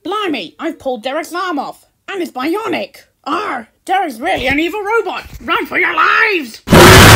Blimey, I've pulled Derek's arm off, and it's bionic. Derek's really an evil robot. Run for your lives!